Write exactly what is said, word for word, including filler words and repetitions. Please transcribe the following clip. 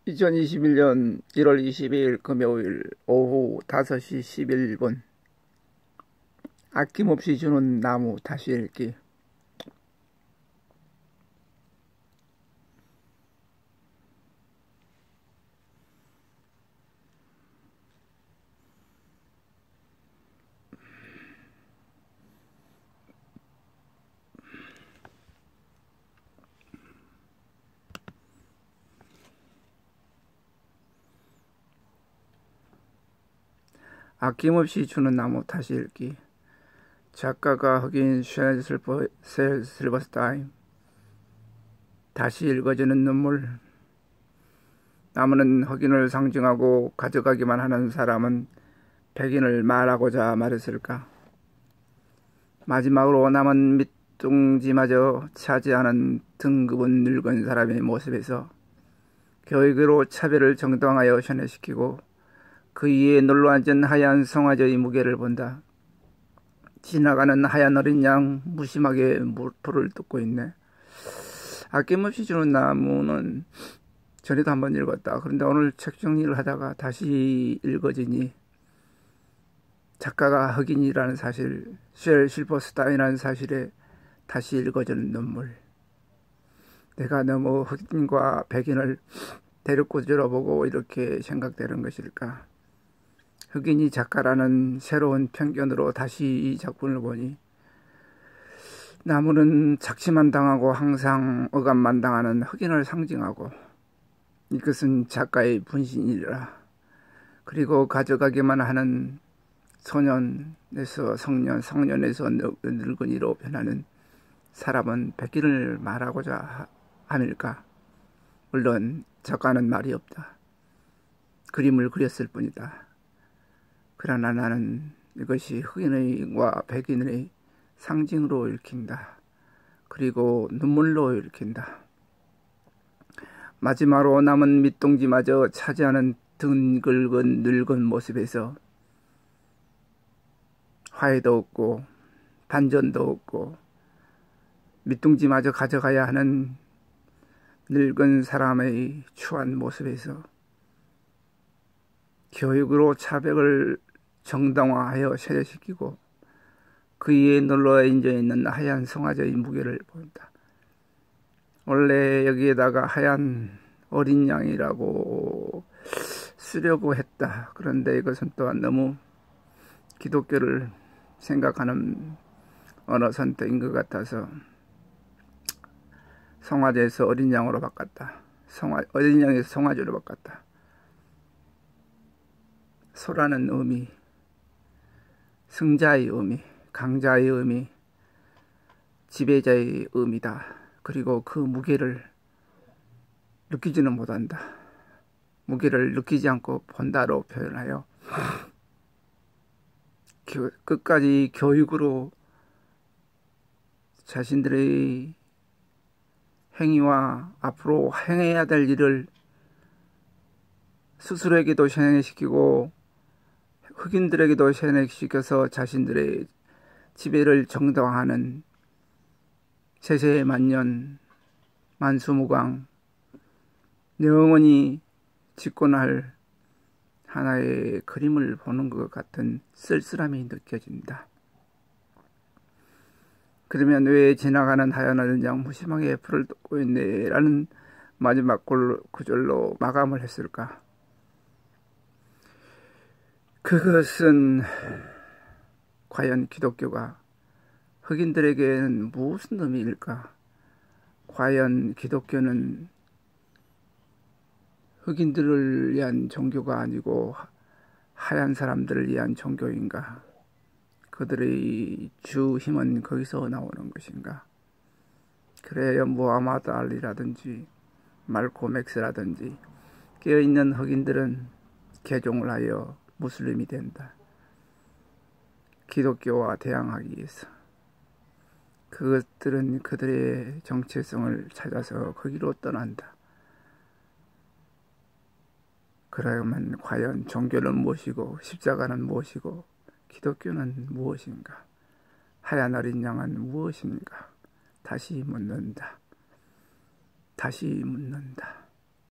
이천이십일 년 일월 이십이일 금요일 오후 다섯 시 십일 분. 아낌없이 주는 나무 다시 읽기. 아낌없이 주는 나무 다시 읽기. 작가가 흑인 쉘 실버, 셀 실버스타인. 다시 읽어지는 눈물. 나무는 흑인을 상징하고 가져가기만 하는 사람은 백인을 말하고자 말했을까. 마지막으로 남은 밑둥지마저 차지하는 등급은 늙은 사람의 모습에서 교육으로 차별을 정당하여 현해시키고 그 위에 눌러앉은 하얀 송아지의 무게를 본다. 지나가는 하얀 어린 양 무심하게 물풀을 뜯고 있네. 아낌없이 주는 나무는 전에도 한번 읽었다. 그런데 오늘 책 정리를 하다가 다시 읽어지니 작가가 흑인이라는 사실, 쉘 실버스타인이라는 사실에 다시 읽어지는 눈물. 내가 너무 흑인과 백인을 대립구조로 보고 이렇게 생각되는 것일까? 흑인이 작가라는 새로운 편견으로 다시 이 작품을 보니 나무는 착취만 당하고 항상 억압만 당하는 흑인을 상징하고 이것은 작가의 분신이라. 그리고 가져가기만 하는 소년에서 성년, 성년에서 늙은이로 변하는 사람은 백인을 말하고자 함일까? 물론 작가는 말이 없다. 그림을 그렸을 뿐이다. 그러나 나는 이것이 흑인과 백인의 상징으로 읽힌다. 그리고 눈물로 읽힌다. 마지막으로 남은 밑둥지마저 차지하는 등글근 늙은 모습에서 화해도 없고 반전도 없고 밑둥지마저 가져가야 하는 늙은 사람의 추한 모습에서 교육으로 차별을 정당화하여 세례시키고 그 위에 눌러 앉아있는 하얀 송아지의 무게를 본다. 원래 여기에다가 하얀 어린 양이라고 쓰려고 했다. 그런데 이것은 또한 너무 기독교를 생각하는 언어 선택인 것 같아서 송아지에서 어린 양으로 바꿨다. 송아, 어린 양에서 송아지로 바꿨다. 소라는 의미, 승자의 의미, 강자의 의미, 지배자의 의미다. 그리고 그 무게를 느끼지는 못한다. 무게를 느끼지 않고 본다로 표현하여 교, 끝까지 교육으로 자신들의 행위와 앞으로 행해야 될 일을 스스로에게도 현행시키고 흑인들에게도 현행시켜서 자신들의 지배를 정당화하는 세세만년 만수무강 영원히 집권할 하나의 그림을 보는 것 같은 쓸쓸함이 느껴진다. 그러면 왜 지나가는 하얀 어린 양 무심하게 풀을 뜯고 있네 라는 마지막 구절로 마감을 했을까? 그것은 과연 기독교가 흑인들에게는 무슨 의미일까? 과연 기독교는 흑인들을 위한 종교가 아니고 하얀 사람들을 위한 종교인가? 그들의 주 힘은 거기서 나오는 것인가? 그래야 무하마드 알리라든지 말콤 엑스라든지 깨어있는 흑인들은 개종을 하여 무슬림이 된다. 기독교와 대항하기 위해서. 그것들은 그들의 정체성을 찾아서 거기로 떠난다. 그러면 과연 종교는 무엇이고 십자가는 무엇이고 기독교는 무엇인가? 하얀 어린 양은 무엇인가? 다시 묻는다. 다시 묻는다.